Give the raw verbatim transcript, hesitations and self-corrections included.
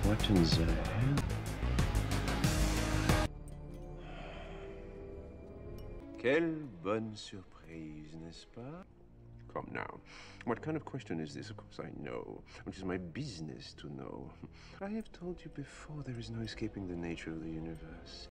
buttons ahead. Quelle bonne surprise, n'est-ce pas? Come now. What kind of question is this? Of course I know. Which is my business to know. I have told you before there is no escaping the nature of the universe.